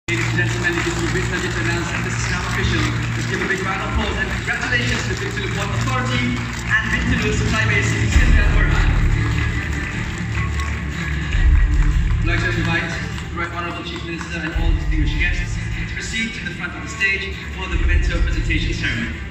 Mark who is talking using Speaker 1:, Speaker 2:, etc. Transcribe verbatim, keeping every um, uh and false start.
Speaker 1: Ladies and gentlemen, it is a great pleasure to announce that this is now official. Let's give a big round of applause and congratulations to the Bintulu Port Authority and Bintulu Supply Base in Second Inner Harbour. I'd like to invite the Right Honourable Chief Minister and all distinguished guests to proceed to the front of the stage for the memento presentation ceremony.